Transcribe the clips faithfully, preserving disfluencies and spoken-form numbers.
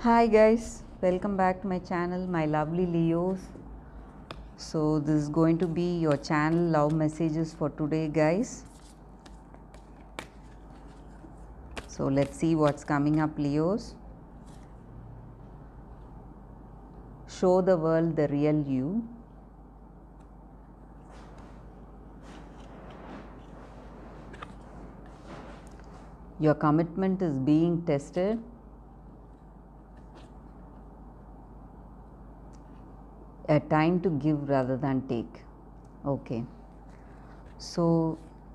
Hi guys, welcome back to my channel, my lovely Leos. So this is going to be your channel love messages for today, guys. So let's see what's coming up, Leos. Show the world the real you. Your commitment is being tested. A time to give rather than take. Okay. So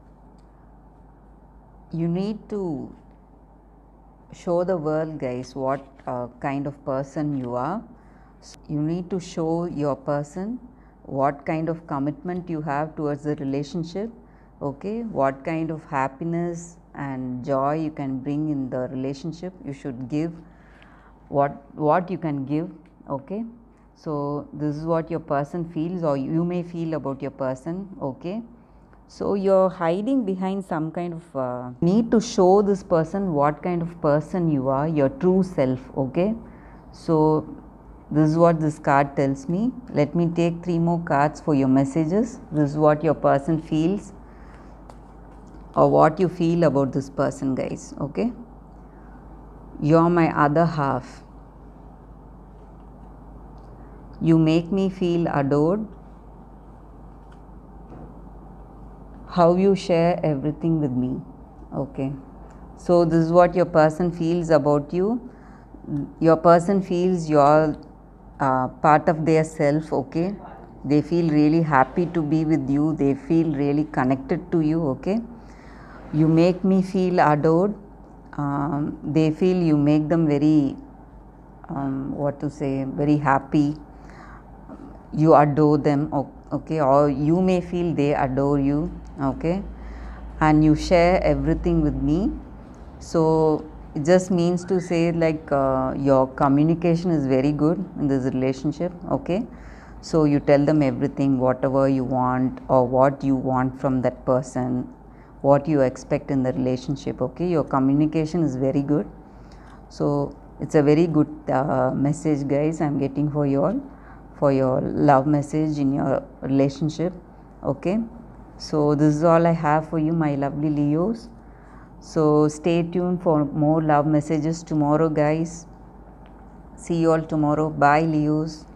you need to show the world, guys, what uh, kind of person you are. So you need to show your person what kind of commitment you have towards the relationship. Okay, what kind of happiness and joy you can bring in the relationship. You should give what what you can give. Okay, so this is what your person feels, or you may feel about your person. Okay, so you're hiding behind some kind of uh, need to show this person what kind of person you are, your true self. Okay, so this is what this card tells me. Let me take three more cards for your messages. This is what your person feels, or what you feel about this person, guys. Okay, you're my other half. You make me feel adored. How you share everything with me. Okay, so this is what your person feels about you. Your person feels you're uh, part of their self. Okay, they feel really happy to be with you. They feel really connected to you. Okay, you make me feel adored. Um, they feel you make them very um, what to say very happy. You adore them. Okay, or you may feel they adore you. Okay, and you share everything with me. So it just means to say like uh, your communication is very good in this relationship. Okay, so you tell them everything, whatever you want or what you want from that person, what you expect in the relationship. Okay, your communication is very good. So it's a very good uh, message, guys, I'm getting for you all, for your love message in your relationship. Okay, so this is all I have for you, my lovely Leos. So stay tuned for more love messages tomorrow, guys. See you all tomorrow. Bye, Leos.